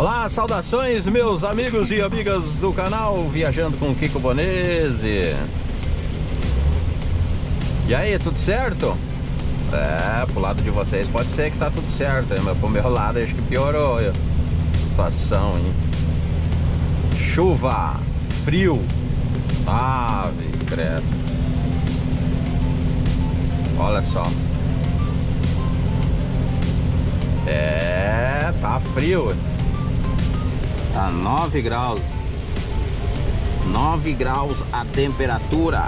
Olá, saudações meus amigos e amigas do canal Viajando com Kiko Bonese. E aí, tudo certo? Pro lado de vocês pode ser que tá tudo certo, mas pro meu lado acho que piorou a situação, hein? Chuva, frio, ave, credo. Olha só. Tá frio. Tá 9 graus. 9 graus a temperatura.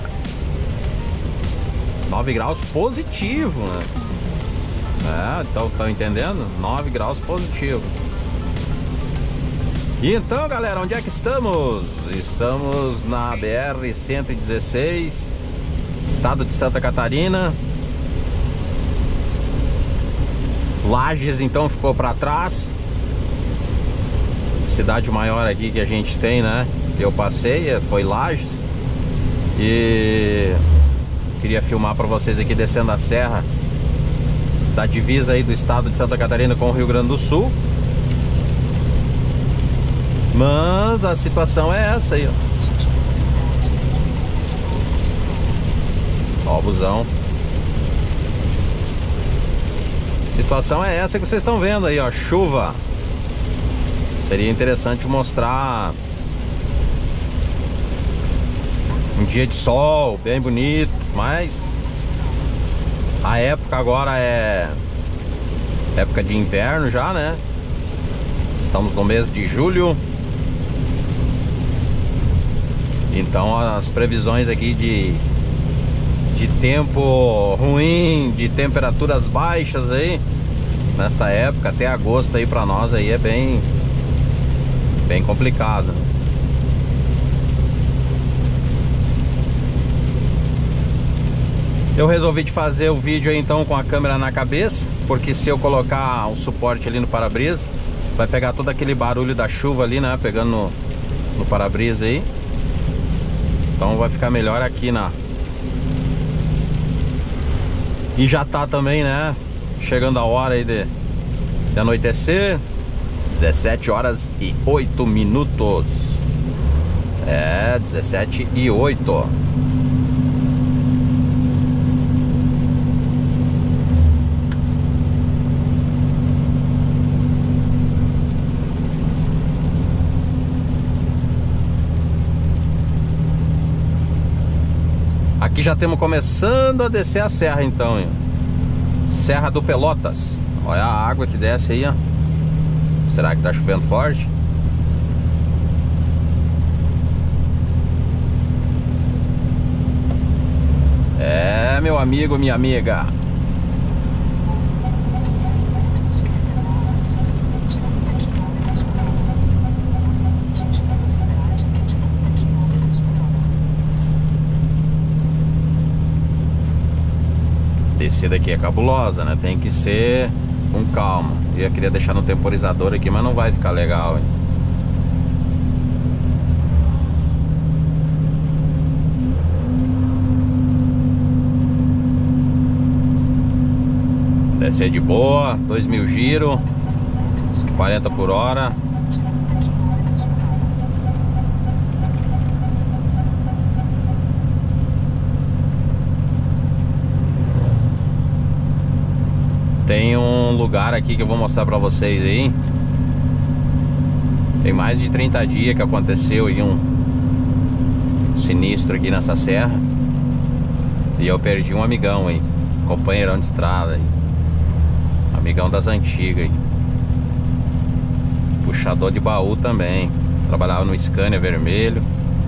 9 graus positivo, né? Então, estão entendendo? 9 graus positivo. E então, galera, onde é que estamos? Estamos na BR-116, estado de Santa Catarina. Lages, então, ficou para trás. Cidade maior aqui que a gente tem, né? Eu passei, foi Lages. E queria filmar para vocês aqui descendo a serra da divisa aí do estado de Santa Catarina com o Rio Grande do Sul. Mas a situação é essa aí, ó o busão. A situação é essa que vocês estão vendo aí, ó, chuva. Seria interessante mostrar um dia de sol, bem bonito, mas a época agora é época de inverno já, né? Estamos no mês de julho. Então as previsões aqui de tempo ruim, de temperaturas baixas aí nesta época, até agosto aí pra nós aí é bem complicado. Eu resolvi de fazer o vídeo aí então com a câmera na cabeça, porque se eu colocar um suporte ali no para-brisa, vai pegar todo aquele barulho da chuva ali, né, pegando no para-brisa aí. Então vai ficar melhor aqui E já tá também, né, chegando a hora aí de anoitecer. 17 horas e 8 minutos. 17 e 8. Aqui já estamos começando a descer a serra então, hein? Serra do Pelotas. Olha a água que desce aí, ó. Será que tá chovendo forte? Meu amigo, minha amiga. Descida aqui é cabulosa, né? Tem que ser com calma. Eu queria deixar no temporizador aqui, mas não vai ficar legal, hein? Descer de boa, 2.000 giros, 40 por hora. Tem um lugar aqui que eu vou mostrar pra vocês aí. Tem mais de 30 dias que aconteceu aí um sinistro aqui nessa serra. E eu perdi um amigão aí, companheirão de estrada aí. Amigão das antigas aí. Puxador de baú também. Trabalhava no Scania vermelho.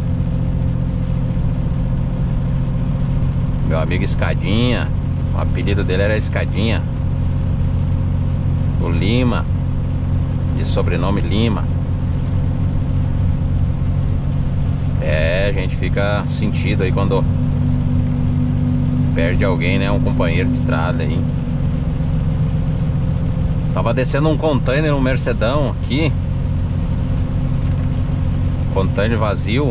Meu amigo Escadinha. O apelido dele era Escadinha. O Lima, de sobrenome Lima. A gente fica sentido aí quando perde alguém, né? Um companheiro de estrada aí. Tava descendo um container, um Mercedão aqui. Container vazio.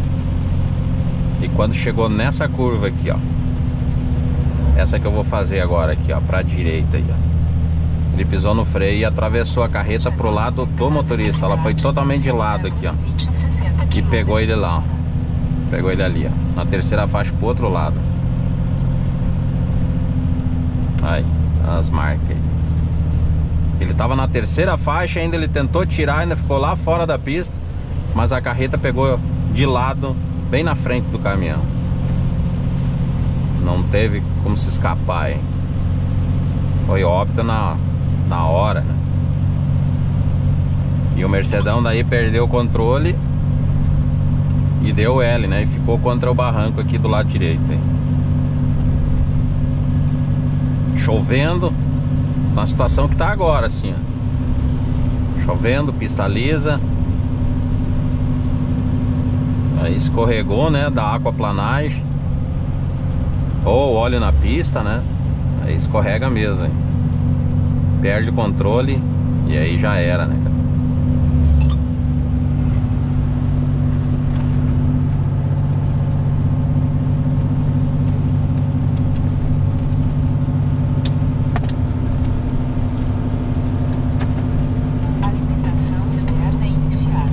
E quando chegou nessa curva aqui, ó, essa que eu vou fazer agora aqui, ó, pra direita aí, ó, o Ele pisou no freio e atravessou a carreta pro lado do motorista. Ela foi totalmente de lado aqui, ó. E pegou ele lá, ó. Pegou ele ali, ó. Na terceira faixa pro outro lado. Aí, as marcas aí. Ele tava na terceira faixa, ainda ele tentou tirar, ainda ficou lá fora da pista. Mas a carreta pegou de lado, bem na frente do caminhão. Não teve como se escapar, hein? Foi óbito na hora, né? E o Mercedão daí perdeu o controle e deu L, né? E ficou contra o barranco aqui do lado direito, hein? Chovendo, na situação que tá agora, assim, ó. Chovendo, pista lisa. Aí escorregou, né? Da aquaplanagem. Ou óleo na pista, né? Aí escorrega mesmo, hein? Perde o controle e aí já era, né, cara? Alimentação externa iniciada.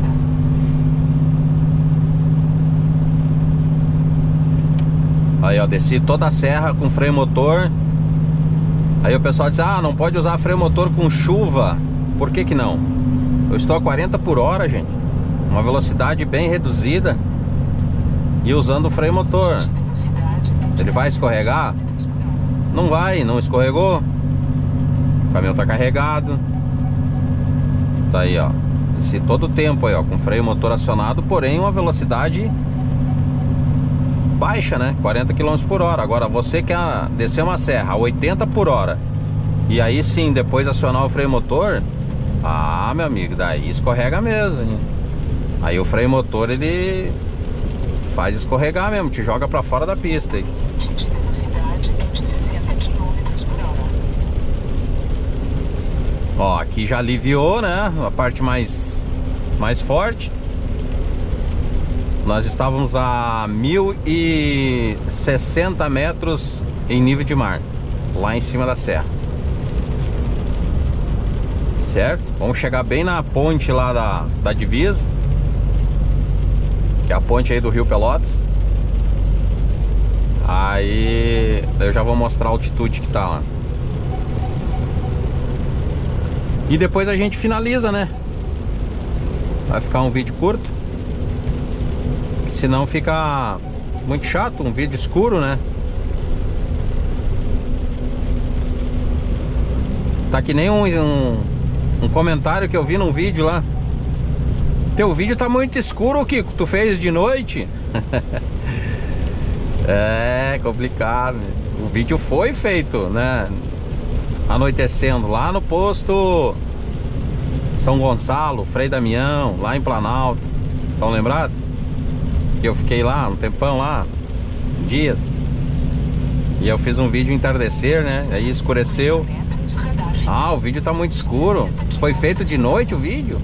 Aí, ó, desci toda a serra com freio motor. Aí o pessoal diz, ah, não pode usar freio motor com chuva. Por que que não? Eu estou a 40 por hora, gente. Uma velocidade bem reduzida. E usando o freio motor. Ele vai escorregar? Não vai, não escorregou. O caminhão tá carregado. Tá aí, ó. Desci todo o tempo aí, ó, com freio motor acionado, porém uma velocidade baixa, né? 40 km por hora. Agora você quer descer uma serra a 80 por hora e aí sim, depois acionar o freio motor, ah, meu amigo, daí escorrega mesmo, hein? Aí o freio motor, ele faz escorregar mesmo, te joga pra fora da pista aí. Velocidade é de 60 km por hora. Ó, aqui já aliviou, né? A parte mais forte. Nós estávamos a 1060 metros em nível de mar, lá em cima da serra. Certo? Vamos chegar bem na ponte lá da divisa, que é a ponte aí do Rio Pelotas. Aí eu já vou mostrar a altitude que tá lá. E depois a gente finaliza, né? Vai ficar um vídeo curto, senão fica muito chato, um vídeo escuro, né? Tá que nem um comentário que eu vi num vídeo lá. Teu vídeo tá muito escuro, Kiko, tu fez de noite? É complicado. O vídeo foi feito, né, anoitecendo, lá no posto São Gonçalo, Frei Damião, lá em Planalto. Estão lembrados? Que eu fiquei lá um tempão lá, dias. E eu fiz um vídeo entardecer, né? Aí escureceu. Ah, o vídeo tá muito escuro. Foi feito de noite o vídeo?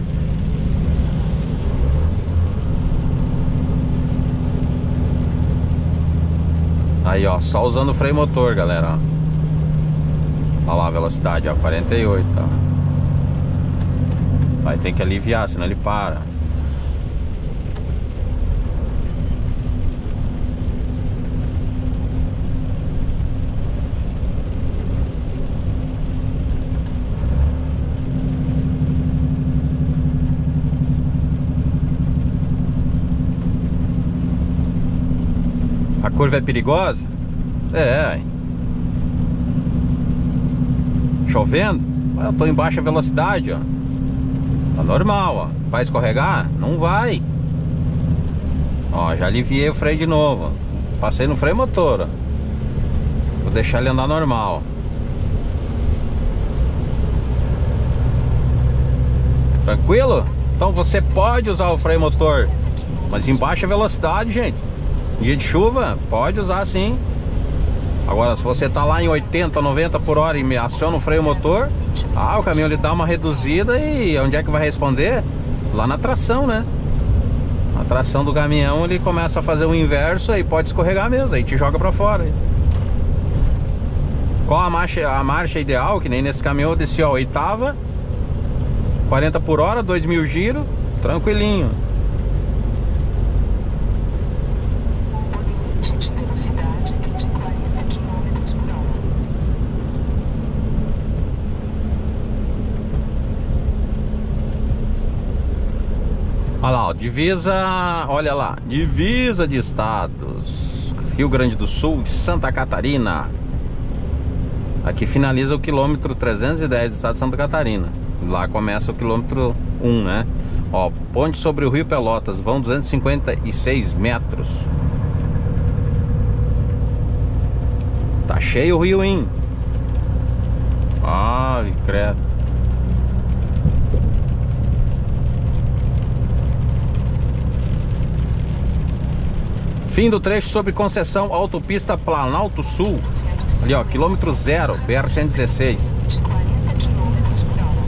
Aí, ó, só usando o freio motor, galera. Olha lá a velocidade, ó, 48, ó. Vai ter que aliviar, senão ele para. A curva é perigosa? É. Chovendo? Eu tô em baixa velocidade, ó. Tá normal, ó. Vai escorregar? Não vai. Ó, já aliviei o freio de novo. Passei no freio motor, ó. Vou deixar ele andar normal. Tranquilo? Então você pode usar o freio motor, mas em baixa velocidade, gente. Dia de chuva, pode usar sim. Agora, se você tá lá em 80, 90 por hora e aciona o freio motor, o caminhão ele dá uma reduzida e onde é que vai responder? Lá na tração, né? A tração do caminhão, ele começa a fazer o inverso, aí pode escorregar mesmo, aí te joga pra fora. Qual a marcha ideal? Que nem nesse caminhão eu desci a oitava, 40 por hora, 2.000 giros, tranquilinho. O limite de velocidade é de 40 km por hora. Olha lá, ó, divisa, olha lá, divisa de estados, Rio Grande do Sul e Santa Catarina. Aqui finaliza o quilômetro 310 do estado de Santa Catarina. Lá começa o quilômetro 1, né? Ó, ponte sobre o Rio Pelotas, vão 256 metros. Tá cheio o rio, hein? Ai, credo. Fim do trecho sobre concessão autopista Planalto Sul. Ali, ó, quilômetro 0, BR-116. De 40 km por hora.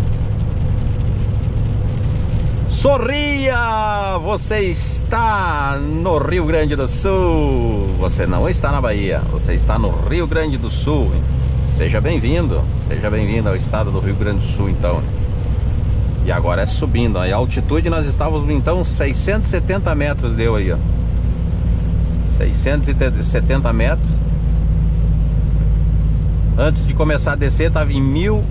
Sorria! Você está no Rio Grande do Sul. Você não está na Bahia, você está no Rio Grande do Sul. Seja bem-vindo ao estado do Rio Grande do Sul, então. E agora é subindo, aí a altitude nós estávamos, então, 670 metros deu aí, ó. 670 metros. Antes de começar a descer estava em 1000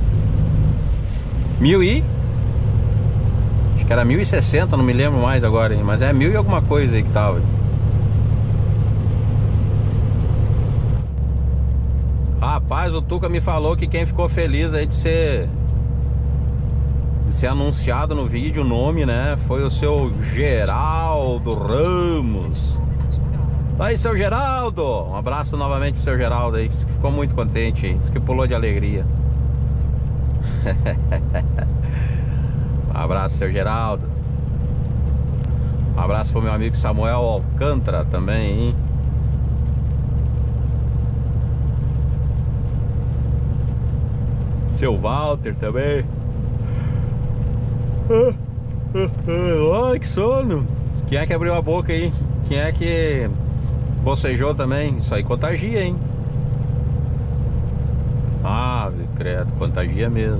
e... acho que era 1060, não me lembro mais agora, hein? Mas é 1000 e alguma coisa aí que tava. Rapaz, o Tuca me falou que quem ficou feliz aí de ser anunciado no vídeo, o nome, né, foi o seu Geraldo Ramos. Aí, seu Geraldo, um abraço novamente pro seu Geraldo aí, que ficou muito contente aí, disse que pulou de alegria. Um abraço, seu Geraldo. Um abraço pro meu amigo Samuel Alcântara também, hein? Seu Walter também. Ai, que sono. Quem é que abriu a boca aí? Quem é que bocejou também? Isso aí contagia, hein? Ah, credo, contagia mesmo.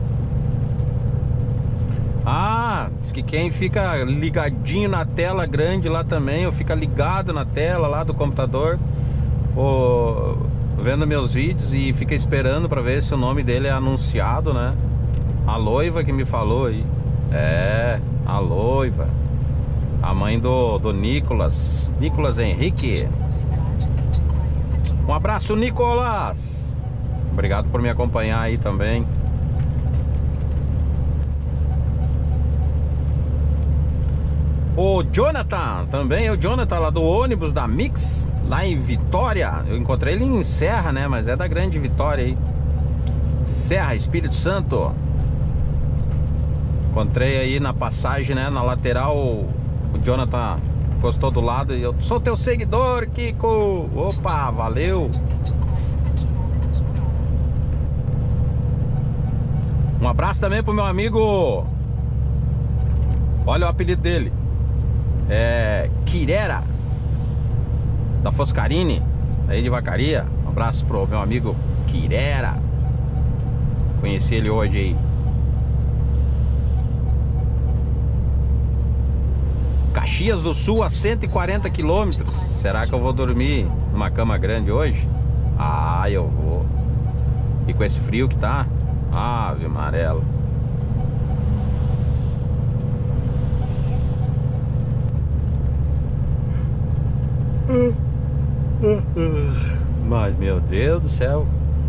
Ah, diz que quem fica ligadinho na tela grande lá também, ou fica ligado na tela lá do computador, ou vendo meus vídeos e fica esperando pra ver se o nome dele é anunciado, né? A Loiva que me falou aí. É, a Loiva. A mãe do Nicolas Henrique. Um abraço, Nicolas. Obrigado por me acompanhar aí também. O Jonathan, também o Jonathan lá do ônibus da Mix, lá em Vitória. Eu encontrei ele em Serra, né? Mas é da Grande Vitória aí. Serra, Espírito Santo. Encontrei aí na passagem, né? Na lateral, o Jonathan encostou do lado e eu sou teu seguidor, Kiko. Opa, valeu. Um abraço também pro meu amigo. Olha o apelido dele. É Quirera, da Foscarini, aí de Vacaria. Um abraço pro meu amigo Quirera. Conheci ele hoje aí. Caxias do Sul a 140 quilômetros. Será que eu vou dormir numa cama grande hoje? Ah, eu vou. E com esse frio que tá, ave amarela. Mas meu Deus do céu.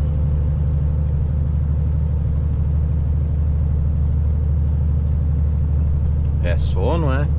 É sono, é?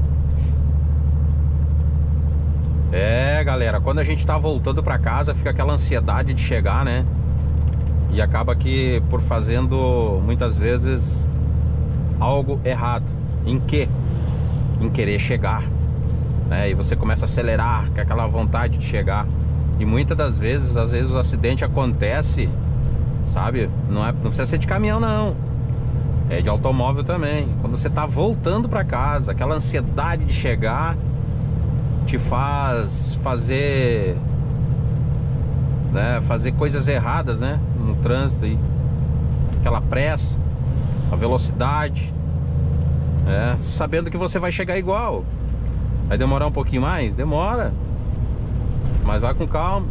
É, galera, quando a gente tá voltando pra casa, fica aquela ansiedade de chegar, né? E acaba que por fazendo muitas vezes algo errado. Em quê? Em querer chegar, né? E você começa a acelerar com aquela vontade de chegar. E muitas das vezes, às vezes o acidente acontece, sabe? Não precisa ser de caminhão, não. É de automóvel também. Quando você tá voltando pra casa, aquela ansiedade de chegar te faz fazer né, fazer coisas erradas, né, no trânsito aí. Aquela pressa, a velocidade, sabendo que você vai chegar igual. Vai demorar um pouquinho mais? Demora, mas vai com calma.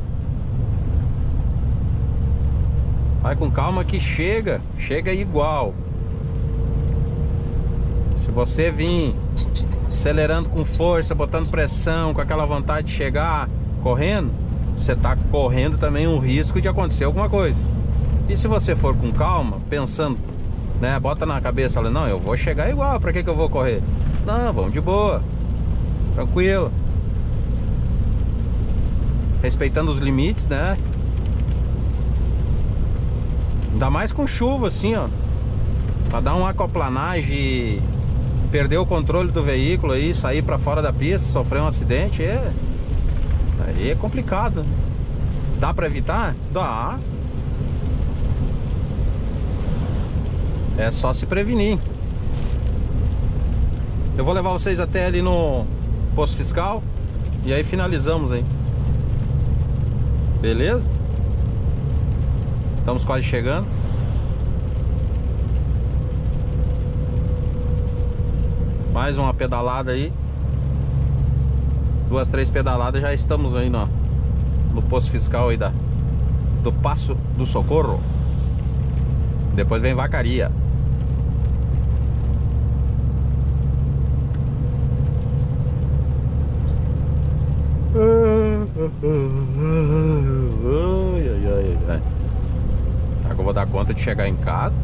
Vai com calma que chega igual. Se você vir acelerando com força, botando pressão, com aquela vontade de chegar correndo, você está correndo também um risco de acontecer alguma coisa. E se você for com calma, pensando, né, bota na cabeça, fala, não, eu vou chegar igual, pra que eu vou correr? Não, vamos de boa, tranquilo, respeitando os limites, né? Ainda mais com chuva assim, ó, pra dar uma aquaplanagem, perder o controle do veículo aí, sair pra fora da pista, sofrer um acidente, aí é complicado. Dá pra evitar? Dá. É só se prevenir. Eu vou levar vocês até ali no posto fiscal e aí finalizamos aí. Beleza? Estamos quase chegando. Mais uma pedalada aí. 2, 3 pedaladas, já estamos aí no posto fiscal aí do Passo do Socorro. Depois vem Vacaria. Agora eu vou dar conta de chegar em casa.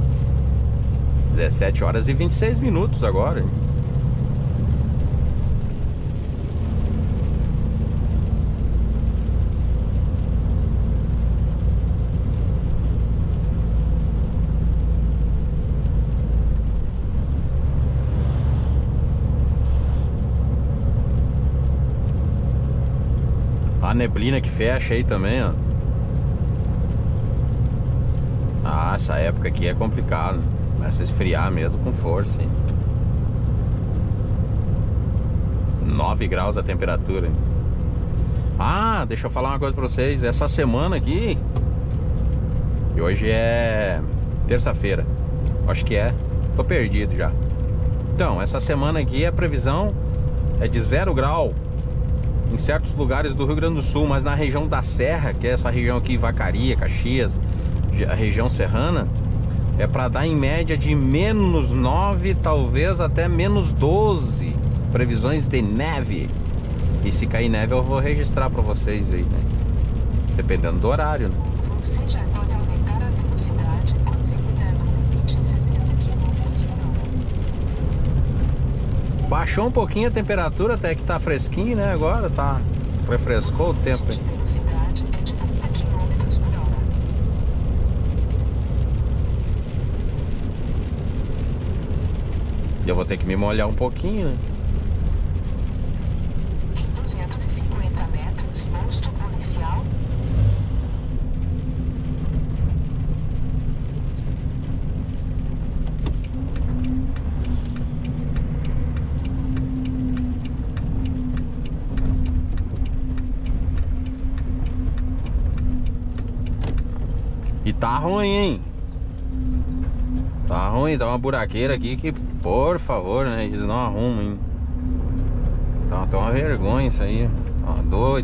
17 horas e 26 minutos agora. A neblina que fecha aí também, ó. Ah, essa época aqui é complicado. Começa a esfriar mesmo com força, hein? 9 graus a temperatura, hein? Ah, deixa eu falar uma coisa pra vocês. Essa semana aqui, e hoje é terça-feira, acho que tô perdido já. Então, essa semana aqui a previsão é de 0 grau em certos lugares do Rio Grande do Sul, mas na região da Serra, que é essa região aqui, Vacaria, Caxias, a região serrana, é para dar em média de -9, talvez até -12 previsões de neve. E se cair neve eu vou registrar para vocês aí, né? Dependendo do horário, né? Você já pode aumentar a velocidade considerando o limite de 60 km/h. Baixou um pouquinho a temperatura, até que tá fresquinho, né? Agora tá, refrescou o tempo aí. A velocidade é de 30 km/h. E eu vou ter que me molhar um pouquinho, né? Em 250 metros, posto policial. E tá ruim, hein? Tá ruim, tá uma buraqueira aqui que, por favor, né? Eles não arrumam, hein? Tá uma vergonha isso aí. Tá doido.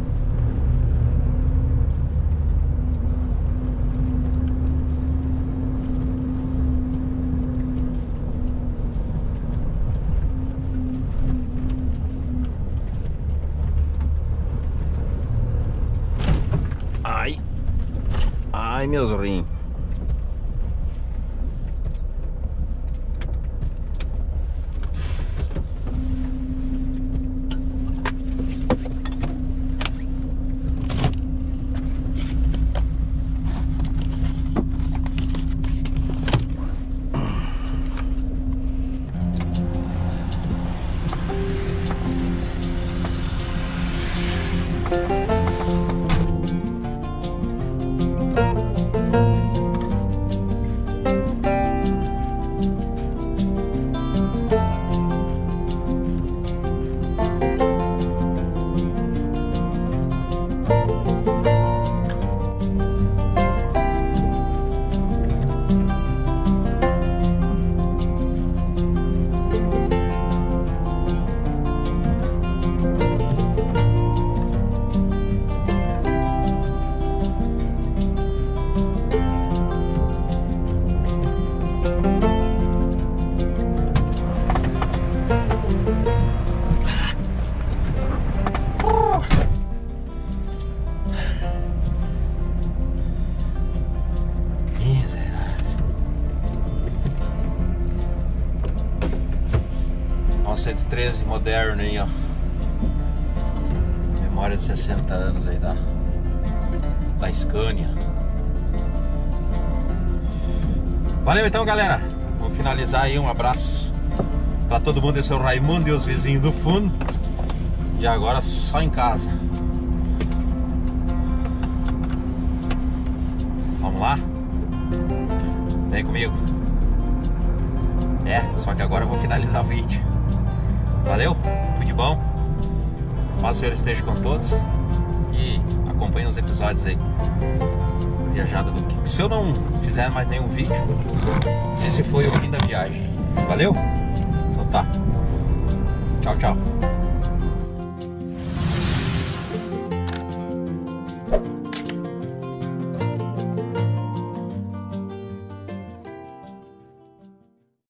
Ai. Ai, meus rins. 13 moderno aí, ó. Memória de 60 anos aí da Scania. Valeu então, galera. Vamos finalizar aí. Um abraço pra todo mundo. Esse é o Raimundo e os vizinhos do fundo. E agora só em casa. Vamos lá? Vem comigo. Só que agora eu vou finalizar o vídeo. Valeu? Tudo de bom? Paz do Senhor esteja com todos. E acompanhe os episódios aí. Viajada do Kiko. Se eu não fizer mais nenhum vídeo, esse foi o fim da viagem. Valeu? Então tá. Tchau, tchau.